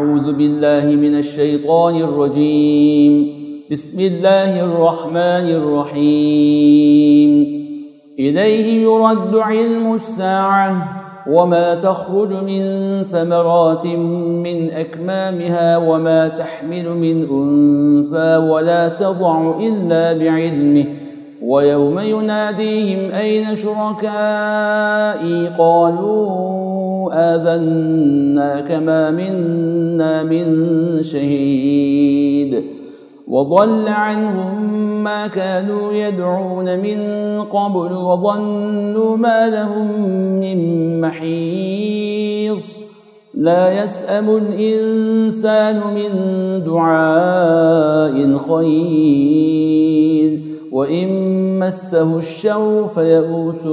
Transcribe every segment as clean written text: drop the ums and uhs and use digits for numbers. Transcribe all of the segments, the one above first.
أعوذ بالله من الشيطان الرجيم. بسم الله الرحمن الرحيم. إليه يرد علم الساعة وما تخرج من ثمرات من أكمامها وما تحمل من أنثى ولا تضع إلا بعلمه ويوم يناديهم أين شركائي قالوا آذناك ما منا من شهيد وضل عنهم ما كانوا يدعون من قبل وظنوا ما لهم من محيص لا يسأم الإنسان من دعاء الخير وإن مسه الشر فيئوس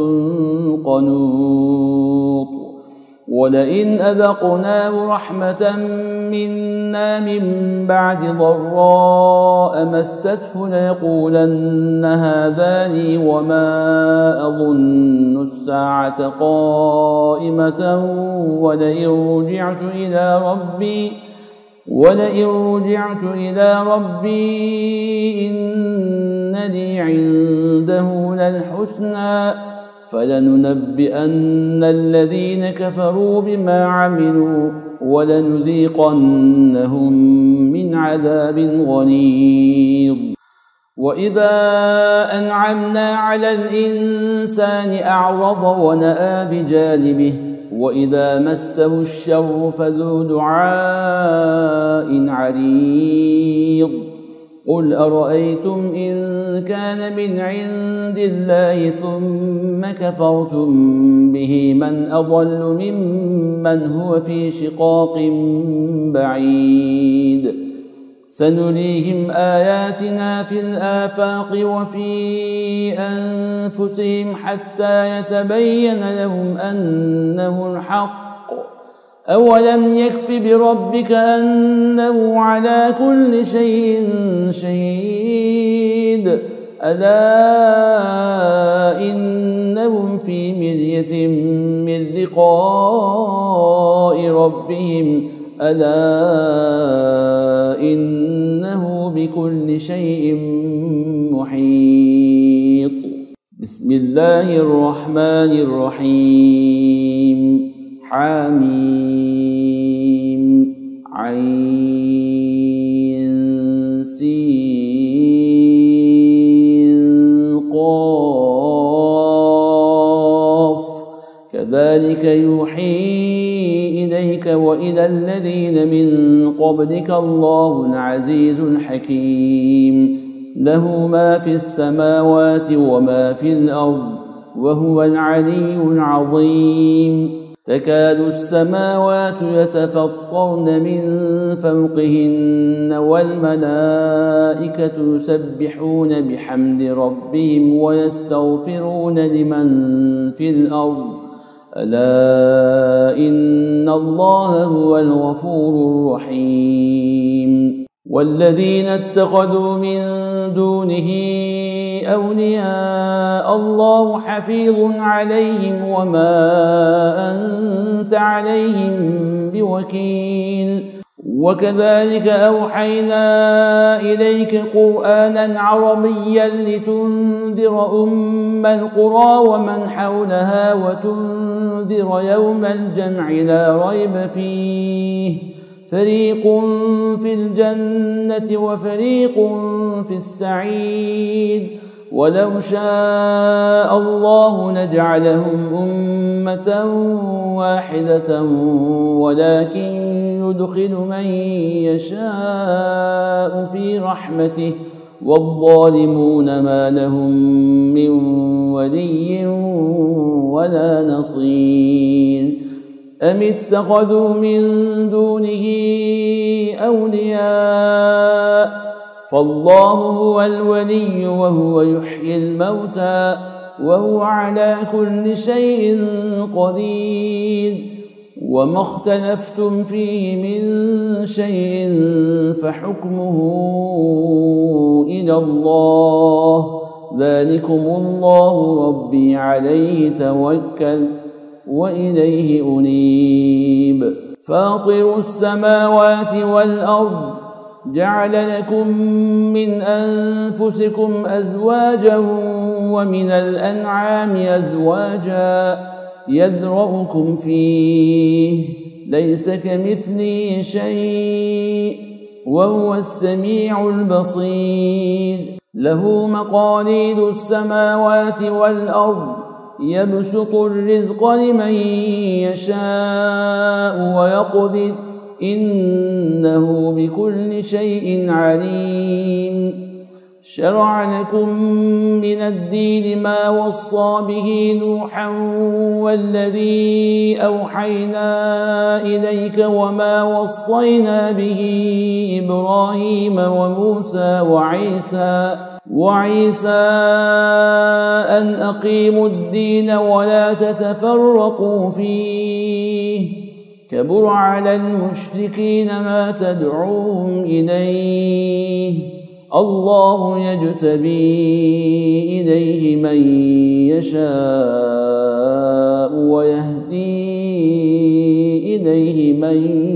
قنوط ولئن أذقناه رحمة منا من بعد ضراء مسته ليقولن هذا لي وما أظن الساعة قائمة ولئن رجعت إلى ربي إن لي عنده للحسنى فلننبئن الذين كفروا بما عملوا ولنذيقنهم من عذاب غليظ. وإذا أنعمنا على الإنسان أعرض ونأى بجانبه وإذا مسه الشر فذو دعاء عريض. قل أرأيتم إن كان من عند الله ثم كفرتم به من أضل ممن هو في شقاق بعيد. سنريهم آياتنا في الآفاق وفي أنفسهم حتى يتبين لهم أنه الحق. أولم يكف بربك أنه على كل شيء شهيد. ألا إنهم في مرية من لقاء ربهم ألا إنه بكل شيء محيط. بسم الله الرحمن الرحيم. حميم عين سين قاف كذلك يوحي إليك وإلى الذين من قبلك الله العزيز الحكيم. له ما في السماوات وما في الأرض وهو العلي العظيم. تكاد السماوات يتفطرن من فوقهن والملائكة يسبحون بحمد ربهم ويستغفرون لمن في الأرض ألا إن الله هو الغفور الرحيم. والذين اتخذوا من دونه أولياء الله حفيظ عليهم وما أنت عليهم بوكيل. وكذلك أوحينا إليك قرآنا عربيا لتنذر أم القرى ومن حولها وتنذر يوم الجمع لا ريب فيه فريق في الجنة وفريق في السعير. ولو شاء الله لجعلهم أمة واحدة ولكن يدخل من يشاء في رحمته والظالمون ما لهم من ولي ولا نصير. أم اتخذوا من دونه أولياء فالله هو الولي وهو يحيي الموتى وهو على كل شيء قدير. وما اختلفتم فيه من شيء فحكمه إلى الله ذلكم الله ربي عليه توكلت وإليه أنيب. فاطر السماوات والأرض جعل لكم من أنفسكم أزواجا ومن الأنعام أزواجا يذرؤكم فيه ليس كمثله شيء وهو السميع البصير له مقاليد السماوات والأرض يبسط الرزق لمن يشاء ويقدر إنه بكل شيء عليم شرع لكم من الدين ما وصى به نوحا والذي أوحينا إليك وما وصينا به إبراهيم وموسى وعيسى أن أقيموا الدين ولا تتفرقوا فيه كبر على المشركين ما تدعوهم إليه الله يجتبي إليه من يشاء ويهدي إليه من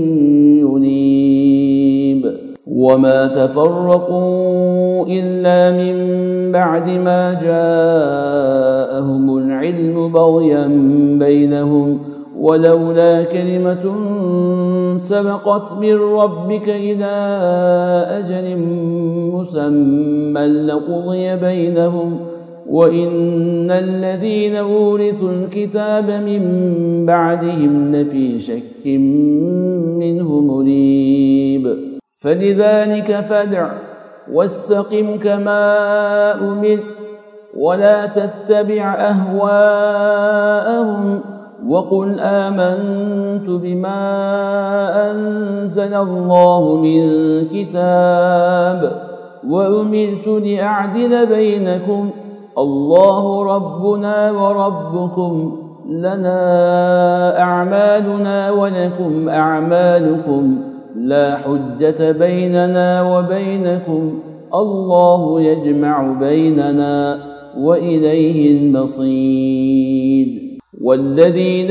ينيب وما تفرقوا إلا من بعد ما جاءهم العلم بغيا بينهم ولولا كلمة سبقت من ربك إلى أجل مسمى لقضي بينهم وإن الذين أورثوا الكتاب من بعدهم لفي شك منه مريب فلذلك فادع واستقم كما أمرت ولا تتبع أهواءهم وقل آمنت بما أنزل الله من كتاب وأمرت لأعدل بينكم الله ربنا وربكم لنا أعمالنا ولكم أعمالكم لا حجة بيننا وبينكم الله يجمع بيننا وإليه المصير والذين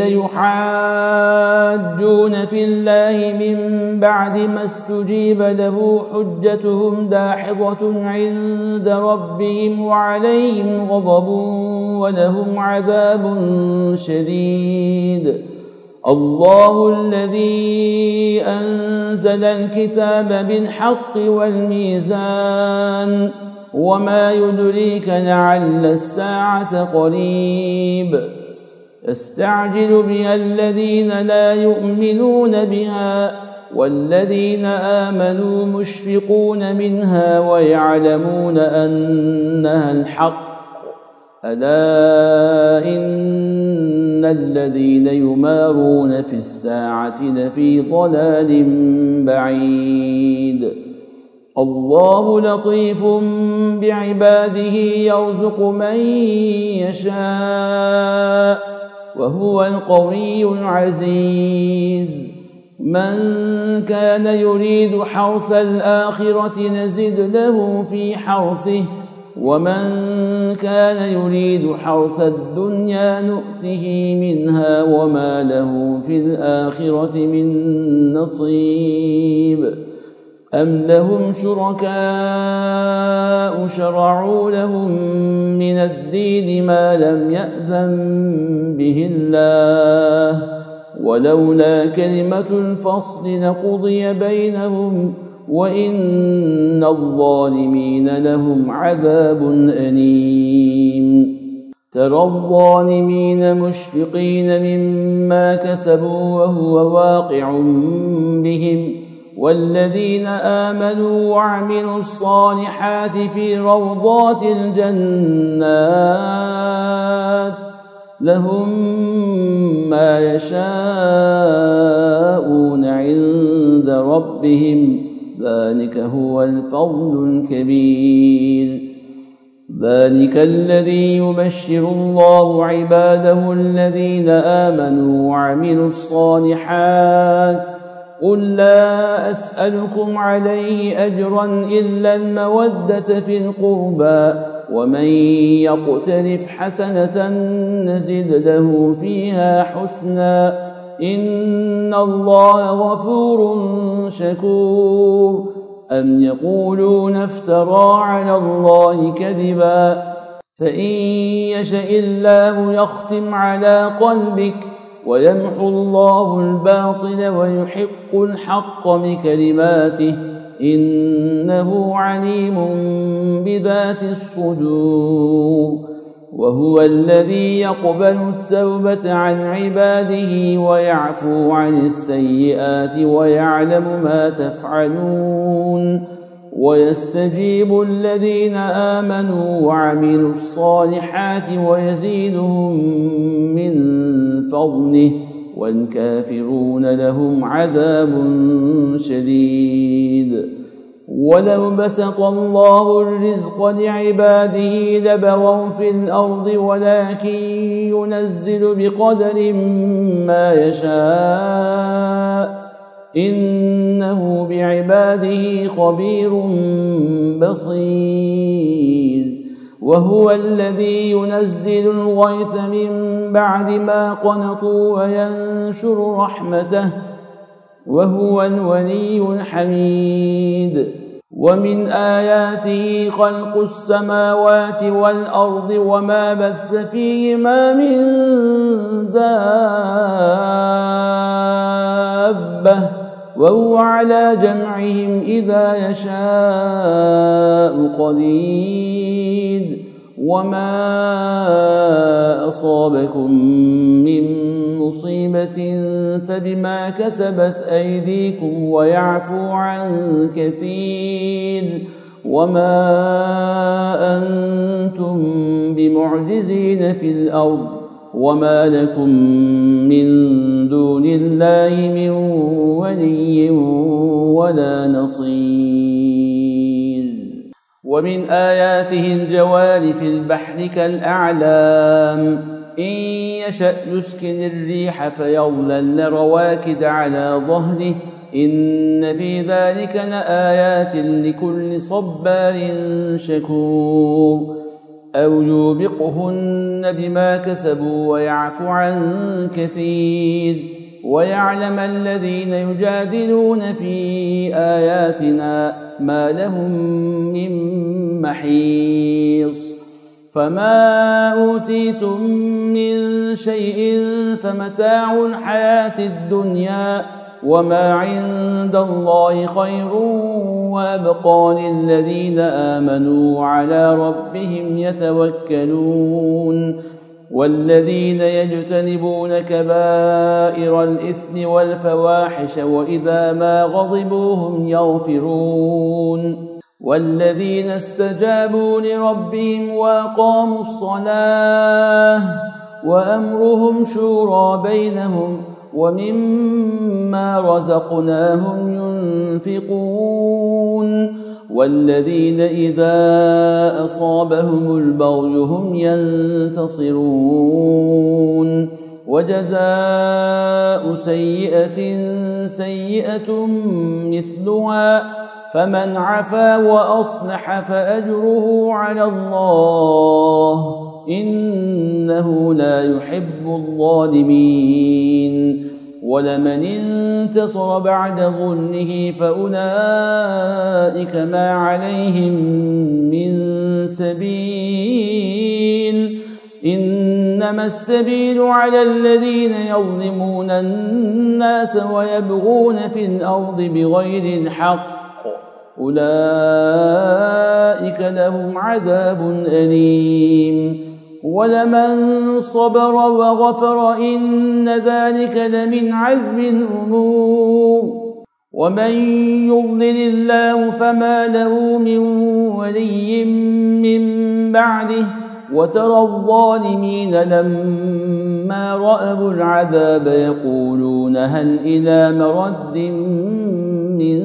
يحاجون في الله من بعد ما استجيب له حجتهم داحضة عند ربهم وعليهم غضب ولهم عذاب شديد الله الذي أنزل الكتاب بالحق والميزان وما يدريك لعل الساعة قريب يستعجل بها الذين لا يؤمنون بها والذين آمنوا مشفقون منها ويعلمون أنها الحق ألا إن الذين يمارون في الساعة لفي ضلال بعيد الله لطيف بعباده يرزق من يشاء وهو القوي العزيز من كان يريد حرث الآخرة نزد له في حرثه ومن كان يريد حرث الدنيا نؤته منها وما له في الآخرة من نصيب أم لهم شركاء شرعوا لهم من الدين ما لم يأذن به الله ولولا كلمة الفصل لقضي بينهم وإن الظالمين لهم عذاب أليم ترى الظالمين مشفقين مما كسبوا وهو واقع بهم والذين آمنوا وعملوا الصالحات في روضات الجنات لهم ما يشاءون عند ربهم ذلك هو الفضل الكبير ذلك الذي يبشر الله عباده الذين آمنوا وعملوا الصالحات قل لا أسألكم عليه أجرا إلا المودة في القربى ومن يقترف حسنة نزد له فيها حسنا إن الله غفور شكور أم يقولون افترى على الله كذبا فإن يشأ الله يختم على قلبك ويمحو الله الباطل ويحق الحق بكلماته إنه عليم بذات الصدور وهو الذي يقبل التوبة عن عباده ويعفو عن السيئات ويعلم ما تفعلون ويستجيب الذين آمنوا وعملوا الصالحات ويزيدهم من فضله والكافرون لهم عذاب شديد ولو بسط الله الرزق لعباده لبغوا في الأرض ولكن ينزل بقدر ما يشاء إنه بعباده خبير بصير وهو الذي ينزل الغيث من بعد ما قنطوا وينشر رحمته وهو الولي الحميد ومن آياته خلق السماوات والأرض وما بث فيهما من دابة وهو على جمعهم إذا يشاء قدير وما أصابكم من مصيبة فبما كسبت أيديكم ويعفو عن كثير وما أنتم بمعجزين في الأرض وما لكم من دون الله من ولي ولا نصير ومن آياته الجوار في البحر كالأعلام إن يشأ يسكن الريح فيظللن رواكد على ظهره إن في ذلك لآيات لكل صبار شكور أو يوبقهن بما كسبوا ويعفو عن كثير ويعلم الذين يجادلون في آياتنا ما لهم من محيص فما أوتيتم من شيء فمتاع الحياة الدنيا وما عند الله خير وأبقى للذين آمنوا وعلى ربهم يتوكلون والذين يجتنبون كبائر الإثم والفواحش وإذا ما غضبوا هم يغفرون والذين استجابوا لربهم وأقاموا الصلاة وأمرهم شورى بينهم ومما رزقناهم ينفقون والذين إذا أصابهم البغي هم ينتصرون وجزاء سيئة سيئة مثلها فمن عفا وأصلح فأجره على الله إنه لا يحب الظالمين ولمن انتصر بعد ظلمه فأولئك ما عليهم من سبيل إنما السبيل على الذين يظلمون الناس ويبغون في الأرض بغير الحق أولئك لهم عذاب أليم ولمن صبر وغفر إن ذلك لمن عزم الأمور ومن يضلل الله فما له من ولي من بعده وترى الظالمين لما رأوا العذاب يقولون هل إلى مرد من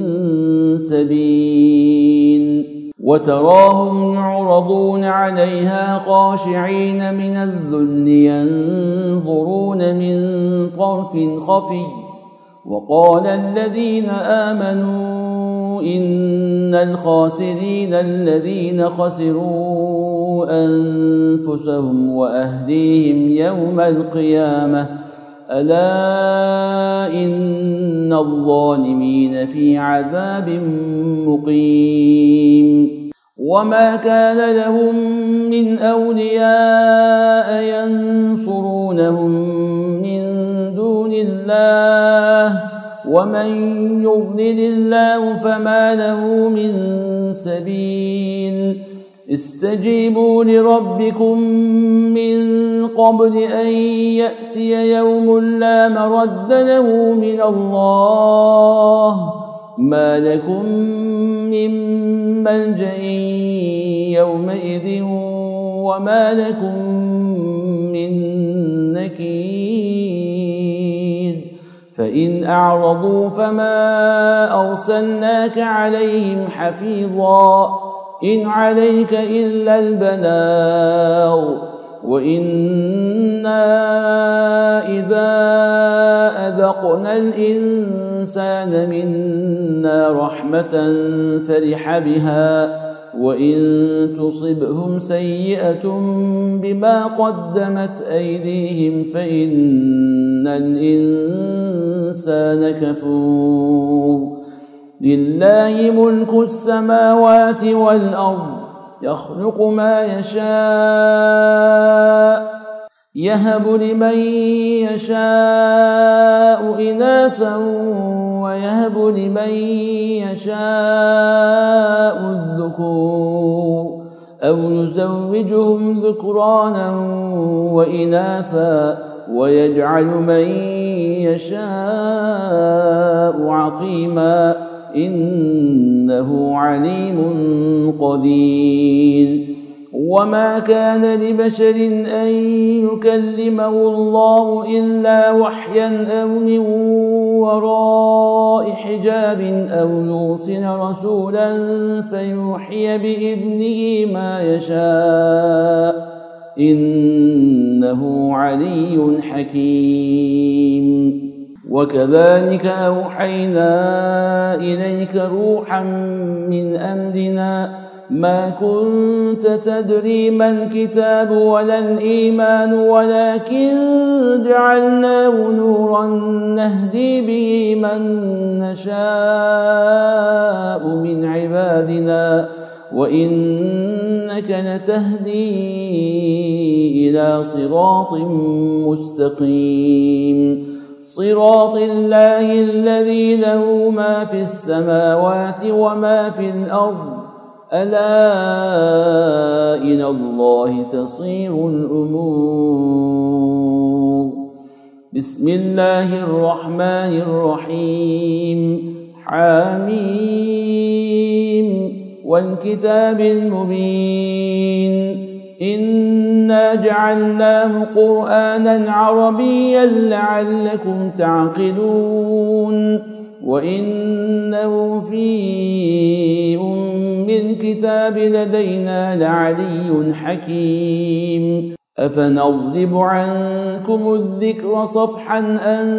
سبيل وتراهم يعرضون عليها خاشعين من الذل ينظرون من طرف خفي وقال الذين آمنوا إن الخاسرين الذين خسروا أنفسهم وأهليهم يوم القيامة ألا إن الظالمين في عذاب مقيم وما كان لهم من أولياء ينصرونهم من دون الله ومن يضلل الله فما له من سبيل استجيبوا لربكم من قبل أن يأتي يوم لا مرد له من الله ما لكم من ملجأ يومئذ وما لكم من نكير فإن أعرضوا فما أرسلناك عليهم حفيظا إن عليك إلا البلاغ وإنا إذا أذقنا الإنسان منا رحمة فرح بها وإن تصبهم سيئة بما قدمت أيديهم فإن الإنسان كفور لله ملك السماوات والأرض يخلق ما يشاء يهب لمن يشاء إناثا ويهب لمن يشاء الذكور أو يزوجهم ذكرانا وإناثا ويجعل من يشاء عقيما إنه عليم قدير وما كان لبشر أن يكلمه الله إلا وحيا أو من وراء حجاب أو يرسل رسولا فيوحي بإذنه ما يشاء إنه علي حكيم وكذلك أوحينا إليك روحا من أمرنا ما كنت تدري ما الكتاب ولا الإيمان ولكن جعلناه نورا نهدي به من نشاء من عبادنا وإنك لتهدي إلى صراط مستقيم صراط الله الذي له ما في السماوات وما في الأرض ألا إلى الله تصير الأمور بسم الله الرحمن الرحيم حميم والكتاب المبين إنا جعلناه قرآنا عربيا لعلكم تعقلون وإنه في الكتاب لدينا لعلي حكيم أفنضرب عنكم الذكر صفحا أن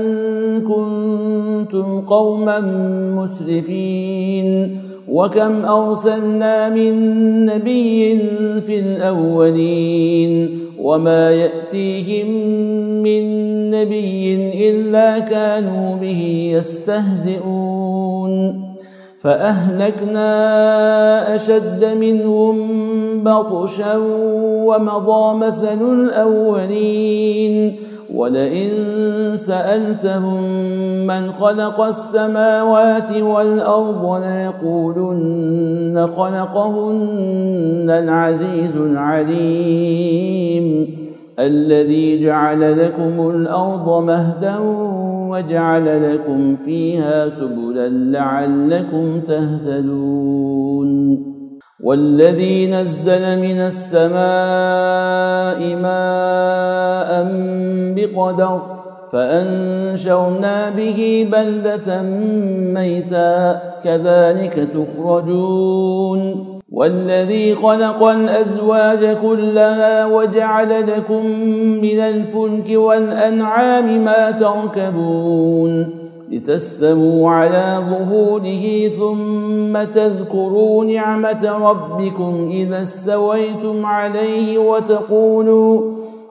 كنتم قوما مسرفين وكم أرسلنا من نبي في الأولين وما يأتيهم من نبي إلا كانوا به يستهزئون فأهلكنا أشد منهم بطشا ومضى مثل الأولين ولئن سألتهم من خلق السماوات والأرض ليقولن خلقهن العزيز العليم الذي جعل لكم الأرض مهدا وجعل لكم فيها سبلا لعلكم تهتدون والذي نزل من السماء ماء بقدر فأنشرنا به بلدة ميتا كذلك تخرجون والذي خلق الأزواج كلها وجعل لكم من الفلك والأنعام ما تركبون لتستووا على ظهوره ثم تذكروا نعمة ربكم إذا استويتم عليه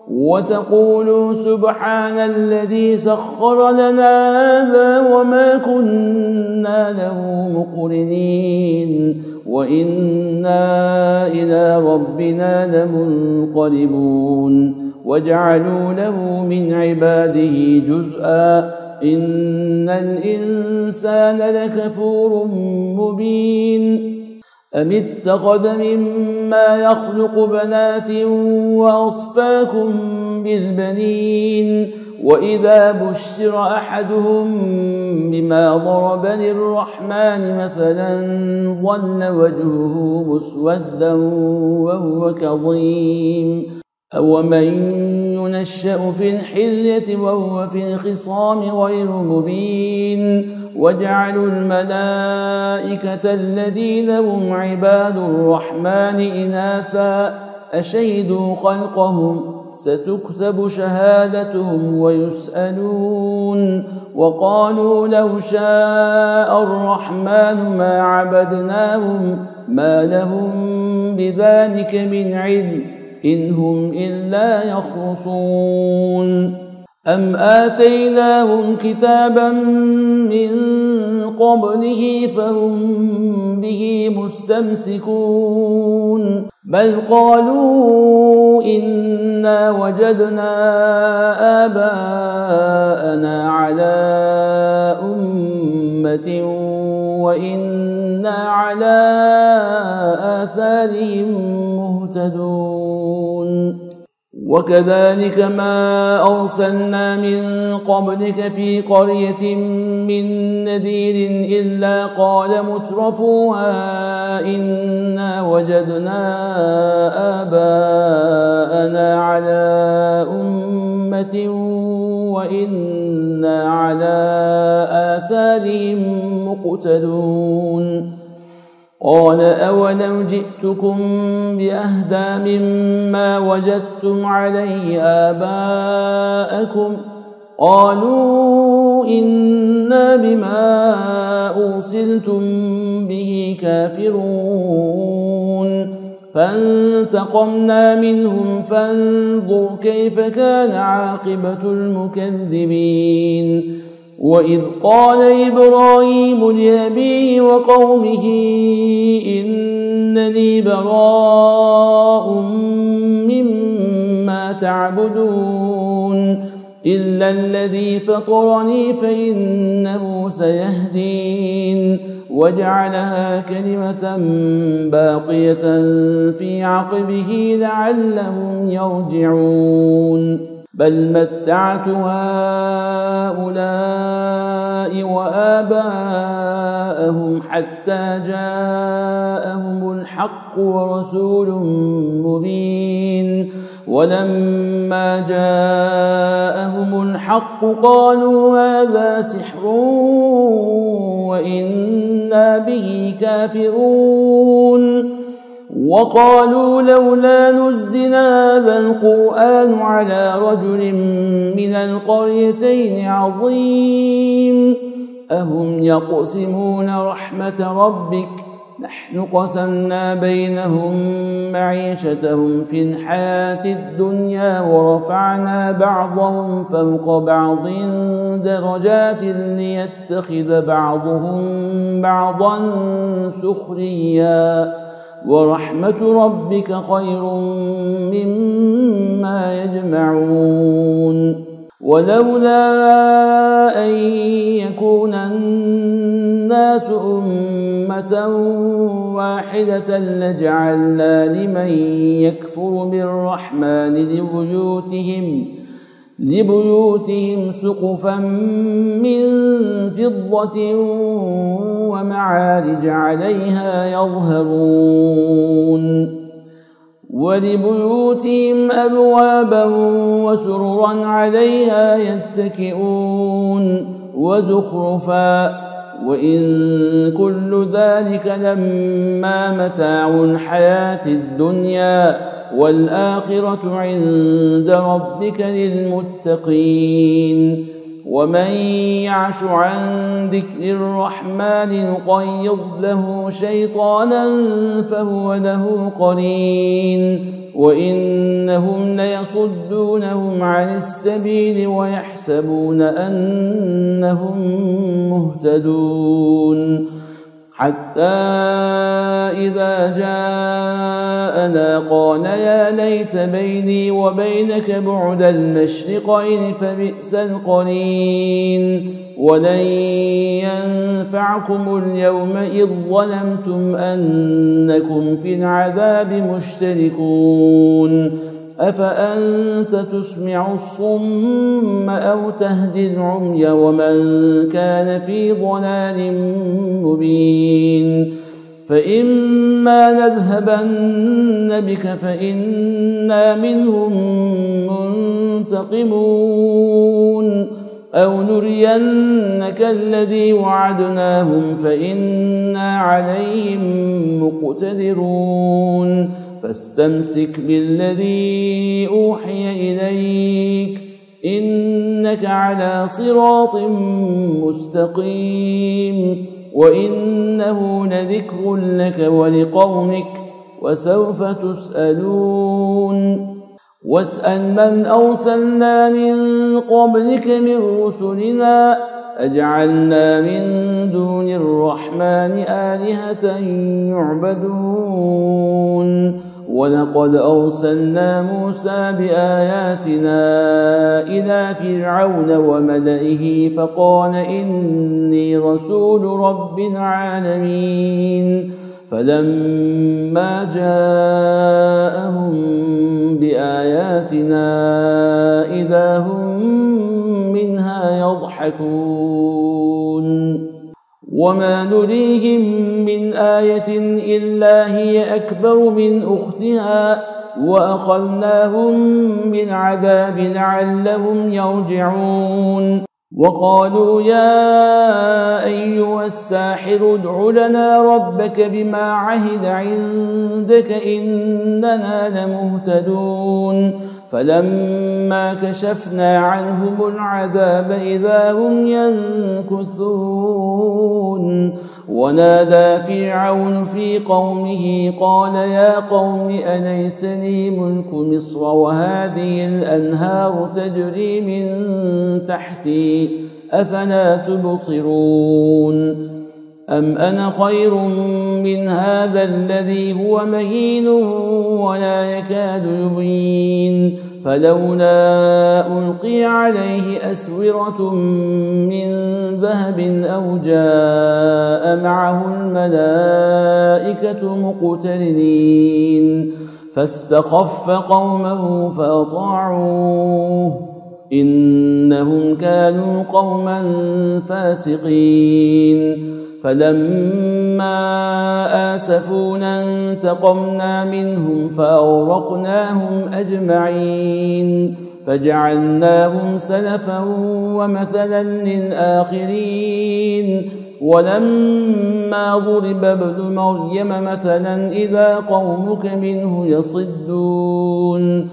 وتقولوا سبحان الذي سخر لنا هذا وما كنا له مقرنين وإنا إلى ربنا لمنقلبون وجعلوا له من عباده جزءا إن الإنسان لكفور مبين أم اتخذ مما يخلق بنات وأصفاكم بالبنين وإذا بشر أحدهم بما ضرب للرحمن مثلا ظل وجهه مسودا وهو كظيم أومن ينشأ في الحلية وهو في الخصام غير مبين وجعلوا الملائكة الذين هم عباد الرحمن إناثا أشهدوا خلقهم ستكتب شهادتهم ويسألون وقالوا لو شاء الرحمن ما عبدناهم ما لهم بذلك من علم إن هم إلا يخرصون أم آتيناهم كتابا من قبله فهم به مستمسكون بل قالوا إنا وجدنا آباءنا على أمة وإنا على آثارهم مهتدون وكذلك ما أرسلنا من قبلك في قرية من نذير إلا قال مترفوها إنا وجدنا آباءنا على أمة وإنا على آثارهم مقتدون قال أولو جئتكم بأهدى مما وجدتم عليه آباءكم قالوا إنا بما أرسلتم به كافرون فانتقمنا منهم فانظر كيف كان عاقبة المكذبين وإذ قال إبراهيم لأبيه وقومه إنني براء مما تعبدون إلا الذي فطرني فإنه سيهدين وجعلها كلمة باقية في عقبه لعلهم يرجعون بل متعت هؤلاء وآباءهم حتى جاءهم الحق ورسول مبين ولما جاءهم الحق قالوا هذا سحر وإنا به كافرون وقالوا لولا نزل هذا القرآن على رجل من القريتين عظيم أهم يقسمون رحمة ربك نحن قسمنا بينهم معيشتهم في الحياة الدنيا ورفعنا بعضهم فوق بعض درجات ليتخذ بعضهم بعضا سخريا ورحمة ربك خير مما يجمعون ولولا أن يكون الناس أمة واحدة لجعلنا لمن يكفر بالرحمن لبيوتهم سقفا من فضة ومعارج عليها يظهرون ولبيوتهم أبوابا وسررا عليها يتكئون وزخرفا وإن كل ذلك لما متاع الحياة الدنيا والآخرة عند ربك للمتقين ومن يعش عن ذكر الرحمن نقيض له شيطانا فهو له قرين وإنهم ليصدونهم عن السبيل ويحسبون أنهم مهتدون حتى إذا جاءنا قال يا ليت بيني وبينك بعد المشرقين فبئس القرين ولن ينفعكم اليوم إذ ظلمتم أنكم في العذاب مشتركون أفأنت تسمع الصم أو تهدي العمي ومن كان في ضلال مبين فإما نذهبن بك فإنا منهم منتقمون أو نرينك الذي وعدناهم فإنا عليهم مقتدرون فاستمسك بالذي أوحي إليك إنك على صراط مستقيم وإنه لذكر لك ولقومك وسوف تسألون واسأل من أرسلنا من قبلك من رسلنا أجعلنا من دون الرحمن آلهة يعبدون ولقد أرسلنا موسى بآياتنا إلى فرعون وملئه فقال إني رسول رب العالمين فلما جاءهم بآياتنا إذا هم منها يضحكون وما نريهم من آية إلا هي أكبر من أختها وأخذناهم بالعذاب لعلهم يرجعون وقالوا يا أيها الساحر ادع لنا ربك بما عهد عندك إننا لمهتدون فلما كشفنا عنهم العذاب إذا هم ينكثون ونادى فرعون في قومه قال يا قوم أليس لي ملك مصر وهذه الأنهار تجري من تحتي أفلا تبصرون أم أنا خير من هذا الذي هو مهين ولا يكاد يبين فلولا ألقي عليه أسورة من ذهب أو جاء معه الملائكة مقترنين فاستخف قومه فأطاعوه إنهم كانوا قوما فاسقين فلما آسفونا انتقمنا منهم فأغرقناهم أجمعين فجعلناهم سلفا ومثلا للآخرين ولما ضرب ابن مريم مثلا إذا قومك منه يصدون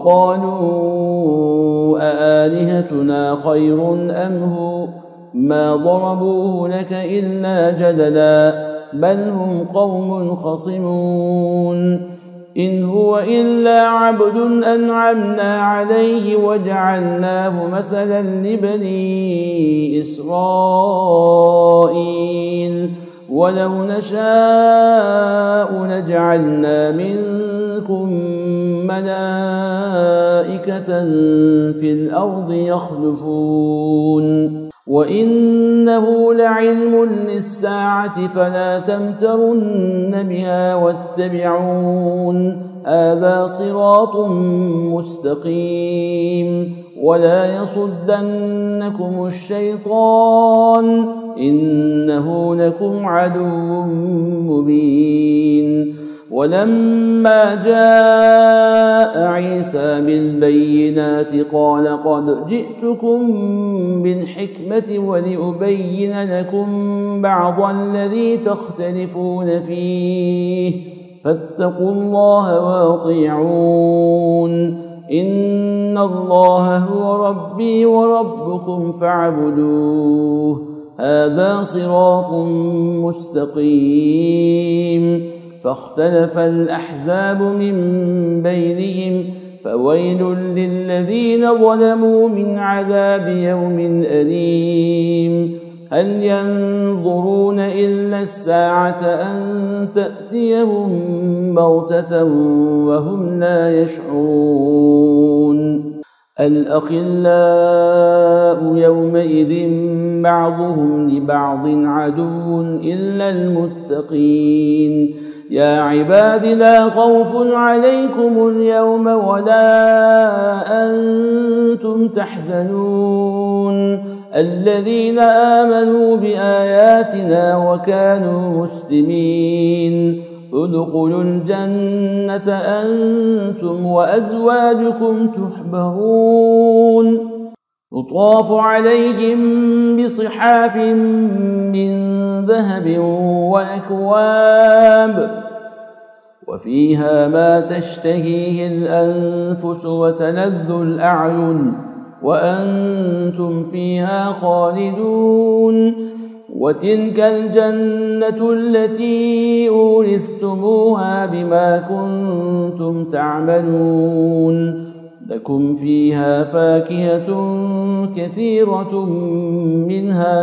وقالوا أآلهتنا خير أم هو ما ضربوه لك إلا جدلا بل هم قوم خصمون إن هو إلا عبد أنعمنا عليه وجعلناه مثلا لبني إسرائيل ولو نشاء لجعلنا منكم ملائكة في الأرض يخلفون وإنه لعلم للساعة فلا تمترن بها واتبعون هذا صراط مستقيم ولا يصدنكم الشيطان إنه لكم عدو مبين ولما جاء عيسى بالبينات قال قد جئتكم بالحكمة ولأبين لكم بعض الذي تختلفون فيه فاتقوا الله واطيعون إن الله هو ربي وربكم فاعبدوه هذا صراط مستقيم فاختلف الأحزاب من بينهم فويل للذين ظلموا من عذاب يوم أليم هل ينظرون إلا الساعة أن تأتيهم بغتة وهم لا يشعرون الأخلاء يومئذ بعضهم لبعض عدو إلا المتقين يا عباد لا خوف عليكم اليوم ولا أنتم تحزنون الذين آمنوا بآياتنا وكانوا مسلمين ادخلوا الجنة أنتم وأزواجكم تحبرون يطاف عليهم بصحاف من ذهب وأكواب وفيها ما تشتهيه الأنفس وتلذ الأعين وأنتم فيها خالدون وتلك الجنة التي أورثتموها بما كنتم تعملون لكم فيها فاكهة كثيرة منها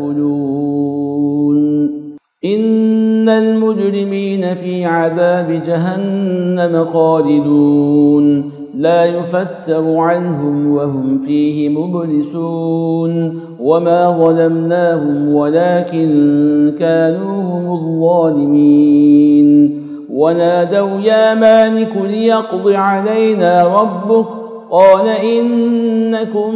تأكلون إن المجرمين في عذاب جهنم خالدون لا يفتر عنهم وهم فيه مبلسون وما ظلمناهم ولكن كانوا هم الظالمين ونادوا يا مالك ليقض علينا ربك قال إنكم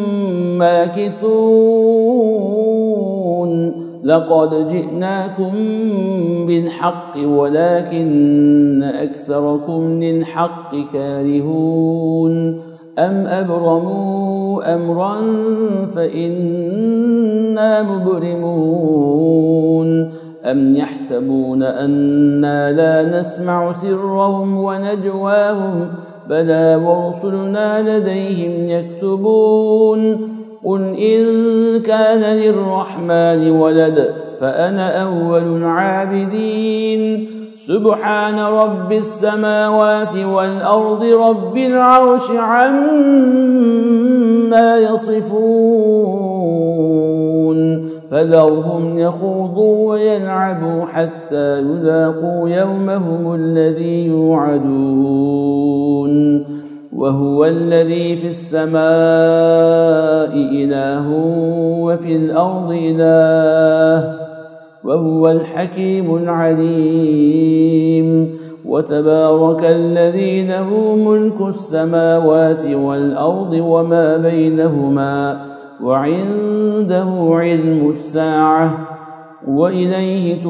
ماكثون لقد جئناكم بالحق ولكن أكثركم للحق كارهون أم أبرموا أمرا فإنا مبرمون أم يحسبون أنا لا نسمع سرهم ونجواهم بلى ورسلنا لديهم يكتبون قل إن كان للرحمن ولد فأنا أول العابدين سبحان رب السماوات والأرض رب العرش عما يصفون فذرهم يخوضوا ويلعبوا حتى يلاقوا يومهم الذي يوعدون وهو الذي في السماء إله وفي الأرض إله وهو الحكيم العليم وتبارك الذي له ملك السماوات والأرض وما بينهما وعنده علم الساعة وإليه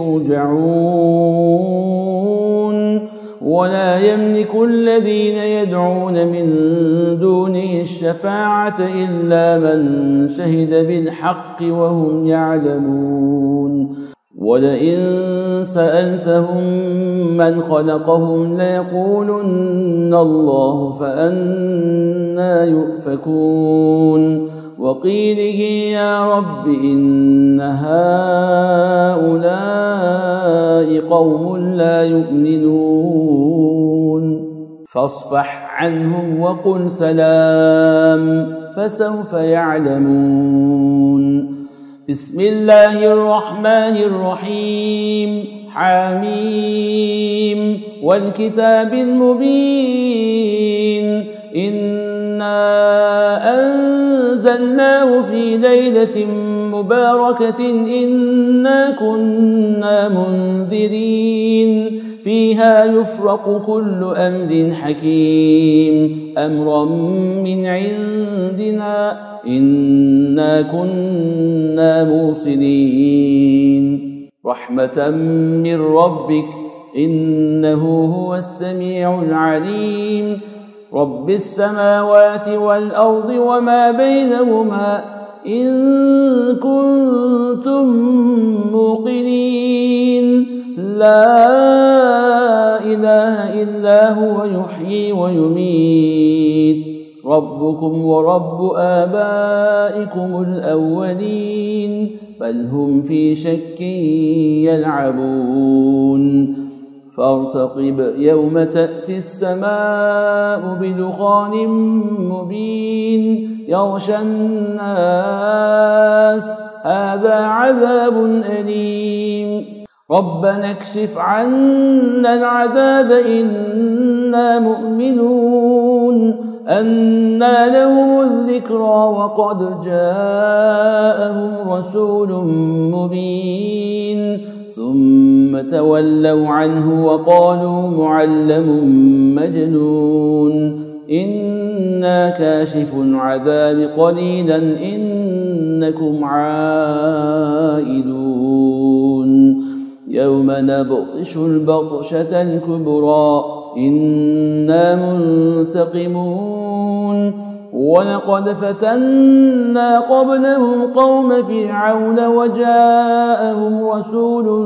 ترجعون ولا يملك الذين يدعون من دونه الشفاعة إلا من شهد بالحق وهم يعلمون ولئن سألتهم من خلقهم ليقولن الله فأنى يؤفكون وقيله يا رب إن هؤلاء قوم لا يؤمنون فاصفح عنهم وقل سلام فسوف يعلمون بسم الله الرحمن الرحيم حميم والكتاب المبين إنا أنزلناه في ليلة مباركة إنا كنا منذرين فيها يفرق كل أمر حكيم أمرا من عندنا إنا كنا موصلين رحمة من ربك إنه هو السميع العليم رب السماوات والأرض وما بينهما إن كنتم موقنين لا إله إلا هو يحيي ويميت ربكم ورب آبائكم الأولين بل هم في شك يلعبون فارتقب يوم تأتي السماء بدخان مبين يغشى الناس هذا عذاب أليم ربنا اكشف عنا العذاب إنا مؤمنون أنى لهم الذكرى وقد جاءهم رسول مبين ثم تولوا عنه وقالوا معلم مجنون إنا كاشف العذاب قليلا إنكم عائدون يوم نبطش البطشة الكبرى إنا منتقمون ولقد فتنا قبلهم قوم فرعون وجاءهم رسول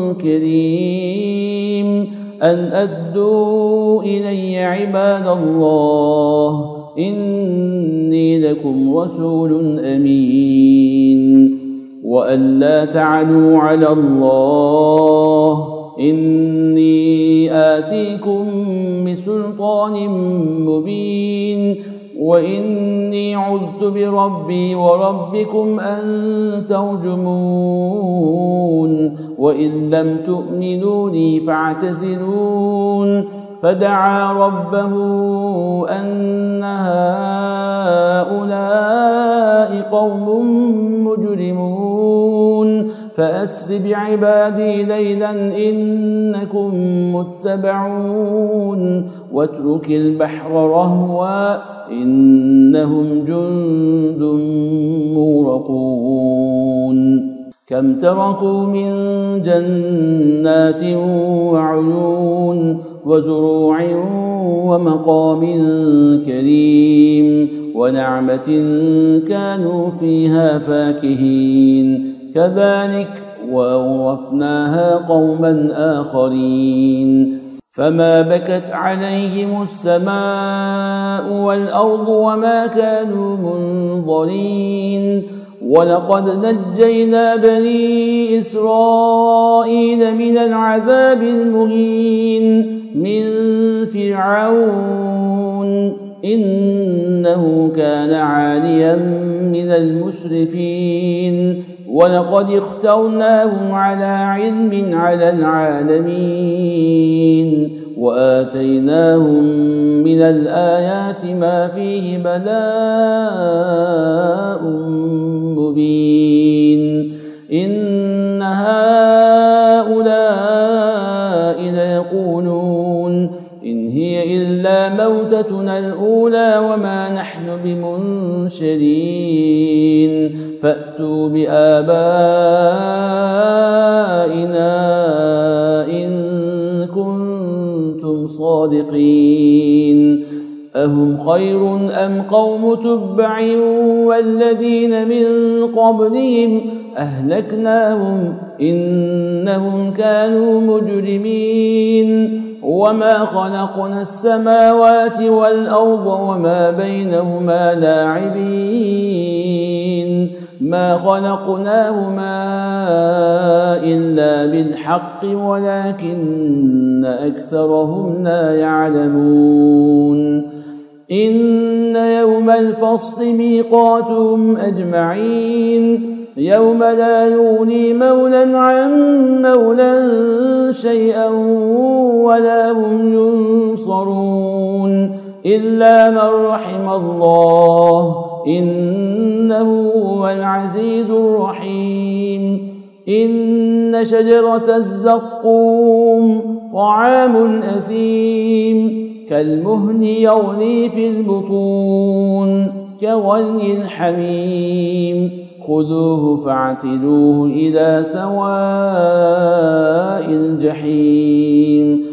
كريم أن أدوا إلي عباد الله إني لكم رسول أمين وأن لا تعلوا على الله إني آتيكم بسلطان مبين وإني عذت بربي وربكم أن ترجمون وإن لم تؤمنوا لي فاعتزلون فدعا ربه أن هؤلاء قوم مجرمون فأسر بعبادي ليلا إنكم متبعون واترك البحر رهوا إنهم جند مورقون كم تركوا من جنات وعيون وزروع ومقام كريم ونعمة كانوا فيها فاكهين كذلك وأورثناها قوما آخرين فما بكت عليهم السماء والأرض وما كانوا منظرين ولقد نجينا بني إسرائيل من العذاب المهين من فرعون إنه كان عاليا من المسرفين ولقد اخترناهم على علم على العالمين وآتيناهم من الآيات ما فيه بلاء مبين إن هؤلاء ليقولون إن هي إلا موتتنا الأولى وما نحن بمنشرين فأتوا بآبائنا إن كنتم صادقين أهم خير أم قوم تبع والذين من قبلهم أهلكناهم إنهم كانوا مجرمين وما خلقنا السماوات والأرض وما بينهما لاعبين ما خلقناهما إلا بالحق ولكن أكثرهم لا يعلمون إن يوم الفصل ميقاتهم أجمعين يوم لا يغني مولى عن مولى شيئا ولا هم ينصرون إلا من رحم الله إنه هو العزيز الرحيم إن شجرة الزقوم طعام الأثيم كالمهل يغلي في البطون كغلي الحميم خذوه فاعتلوه إلى سواء الجحيم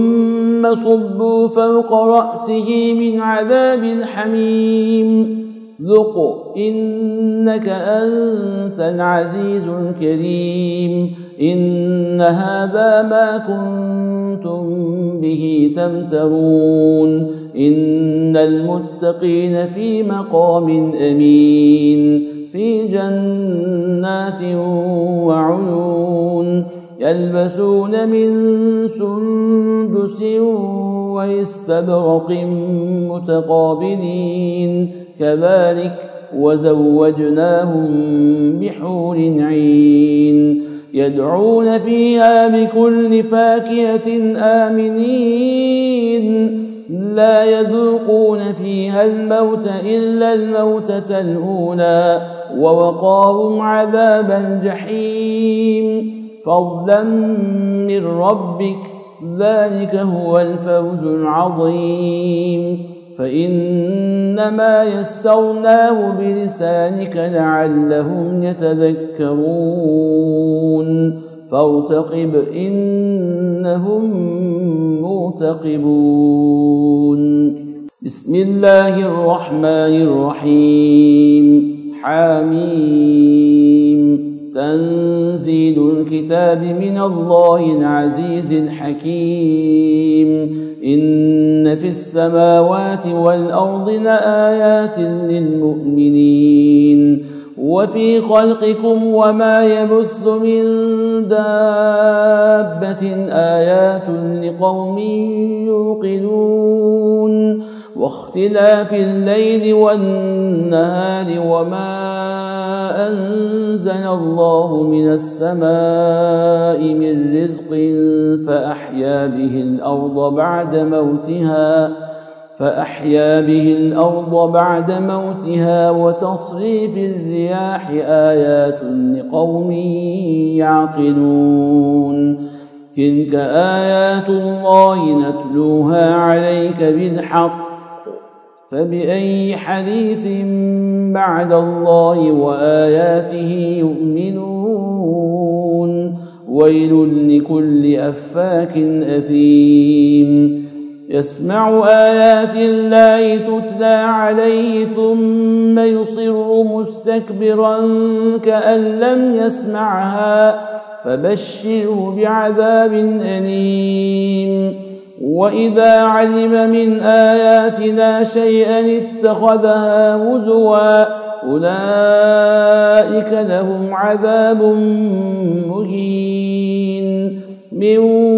ثم صبوا فوق رأسه من عذاب الحميم ذق إنك أنت العزيز الكريم إن هذا ما كنتم به تمترون إن المتقين في مقام أمين في جنات وعيون يلبسون من سندس واستبرق متقابلين كذلك وزوجناهم بحور عين يدعون فيها بكل فاكهة آمنين لا يذوقون فيها الموت إلا الموتة الأولى ووقاهم عذاب الجحيم فضلا من ربك ذلك هو الفوز العظيم فإنما يسرناه بلسانك لعلهم يتذكرون فارتقب إنهم مرتقبون بسم الله الرحمن الرحيم حميم تنزيل الكتاب من الله العزيز الحكيم إن في السماوات والأرض لآيات للمؤمنين وفي خلقكم وما يبث من دابة آيات لقوم يوقنون واختلاف الليل والنهار وما أنزل الله من السماء من رزق فأحيا به الأرض بعد موتها وتصريف الرياح آيات لقوم يعقلون تلك آيات الله نتلوها عليك بالحق فبأي حديث بعد الله وآياته يؤمنون ويل لكل أفاك أثيم يسمع آيات الله تتلى عليه ثم يصر مستكبرا كأن لم يسمعها فبشره بعذاب أليم وإذا علم من آياتنا شيئا اتخذها هزوا أولئك لهم عذاب مهين من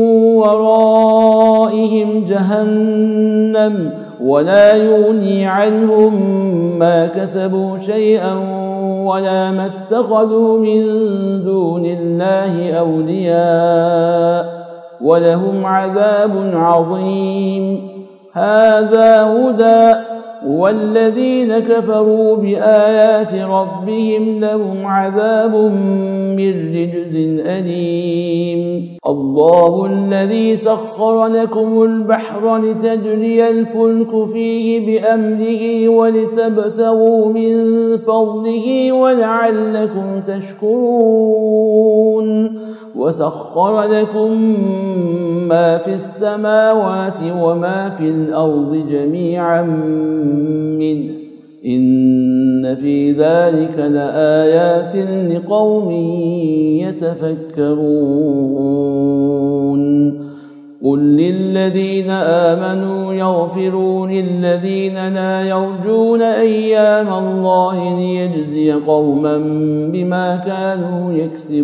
ورائهم جهنم ولا يغني عنهم ما كسبوا شيئا ولا ما اتخذوا من دون الله أولياء ولهم عذاب عظيم هذا هدى والذين كفروا بآيات ربهم لهم عذاب من رجز أليم الله الذي سخر لكم البحر لتجري الفلك فيه بأمره ولتبتغوا من فضله ولعلكم تشكرون وسخر لكم ما في السماوات وما في الأرض جميعا منه إن في ذلك لآيات لقوم يتفكرون قل للذين آمنوا يغفروا للذين لا يرجون أيام الله ليجزي قوما بما كانوا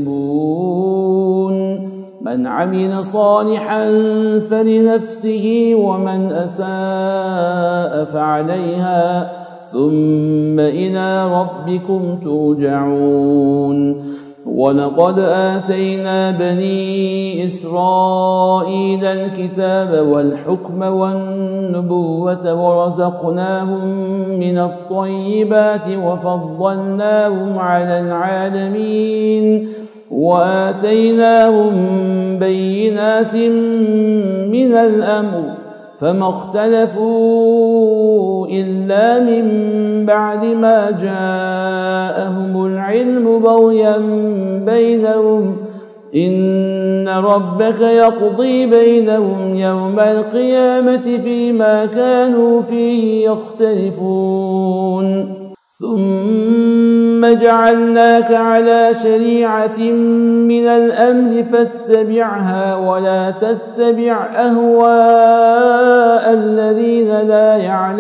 يكسبون من عمل صالحا فلنفسه ومن أساء فعليها ثم إلى ربكم ترجعون ولقد آتينا بني إسرائيل الكتاب والحكم والنبوة ورزقناهم من الطيبات وفضلناهم على العالمين وآتيناهم بينات من الأمر فما اختلفوا إلا من بعد ما جاءهم العلم بغيا بينهم إن ربك يقضي بينهم يوم القيامة فيما كانوا فيه يختلفون ثم جعلناك على شريعة من الأمر فاتبعها ولا تتبع أهواء الذين لا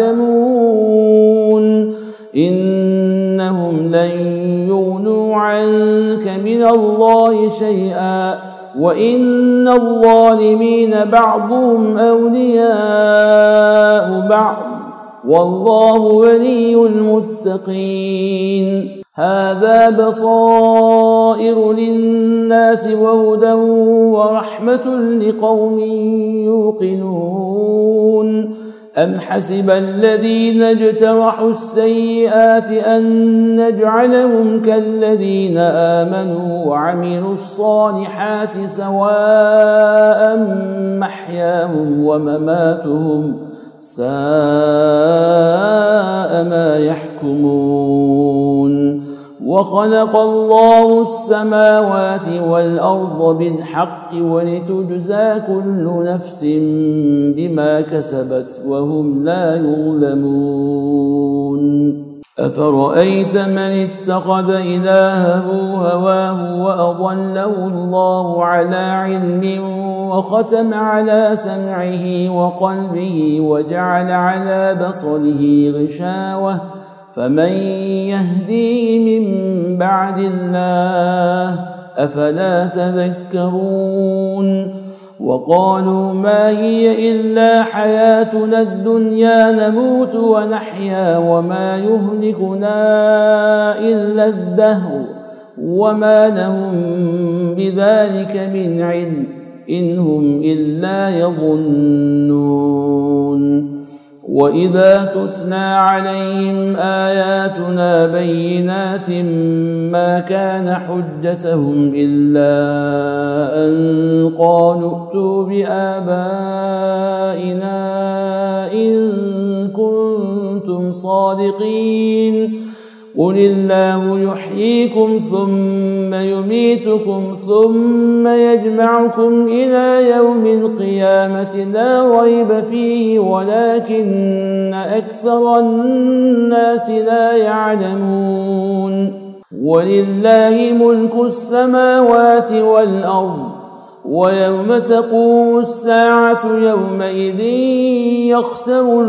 يعلمون إنهم لن يغنوا عنك من الله شيئا وإن الظالمين بعضهم أولياء بعض والله ولي المتقين هذا بصائر للناس وهدى ورحمة لقوم يوقنون أم حسب الذين اجترحوا السيئات أن نجعلهم كالذين آمنوا وعملوا الصالحات سواء محياهم ومماتهم ساء ما يحكمون وخلق الله السماوات والأرض بالحق ولتجزى كل نفس بما كسبت وهم لا يظلمون أفرأيت من اتخذ إلهه هواه وأضله الله على علم وختم على سمعه وقلبه وجعل على بصره غشاوة فمن يهديه من بعد الله أفلا تذكرون وقالوا ما هي إلا حياتنا الدنيا نموت ونحيا وما يهلكنا إلا الدهر وما لهم بذلك من علم إن هم إلا يظنون وإذا تتلى عليهم آياتنا بينات ما كان حجتهم إلا أن قالوا ائتوا بآبائنا إن كنتم صادقين قل الله يحييكم ثم يميتكم ثم يجمعكم إلى يوم القيامة لا ريب فيه ولكن أكثر الناس لا يعلمون ولله ملك السماوات والأرض ويوم تقوم الساعة يومئذ يخسر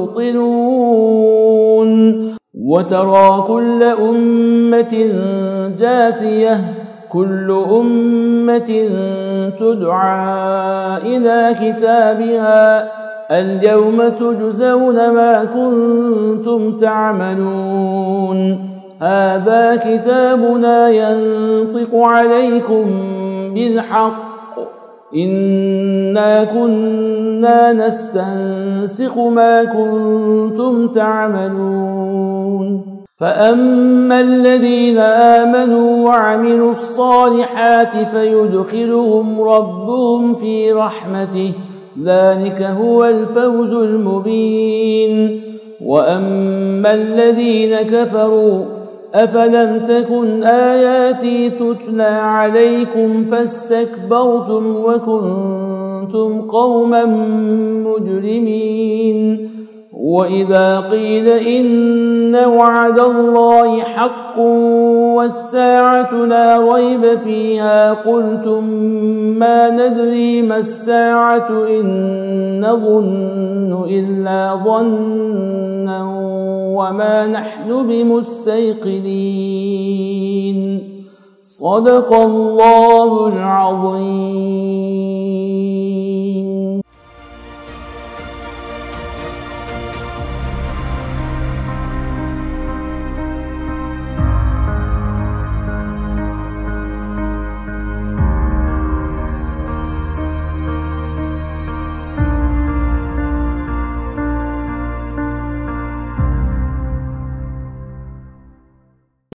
المبطلون وترى كل أمة جاثية كل أمة تدعى إلى كتابها اليوم تجزون ما كنتم تعملون هذا كتابنا ينطق عليكم بالحق إنا كنا نستنسخ ما كنتم تعملون فأما الذين آمنوا وعملوا الصالحات فيدخلهم ربهم في رحمته ذلك هو الفوز المبين وأما الذين كفروا أفلم تكن آياتي تتلى عليكم فاستكبرتم وكنتم قوما مجرمين وإذا قيل إن وعد الله حق والساعة لا ريب فيها قلتم ما ندري ما الساعة إن نظن إلا ظنا وما نحن بمستيقنين صدق الله العظيم.